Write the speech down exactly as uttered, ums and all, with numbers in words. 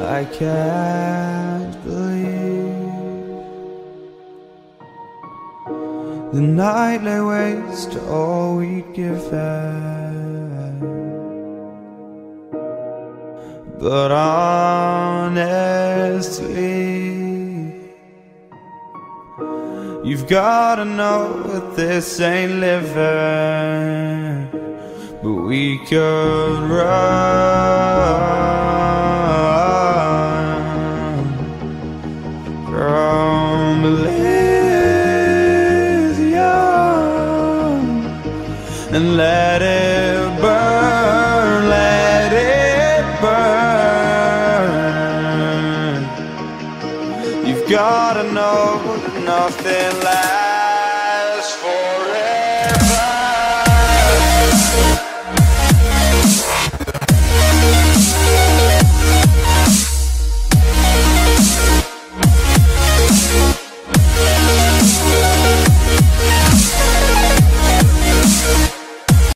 I can't believe the night lay waste to all we'd given. But honestly, you've gotta know that this ain't living. But we could run from Elysium and let it burn, let it burn. You've gotta know that nothing lasts.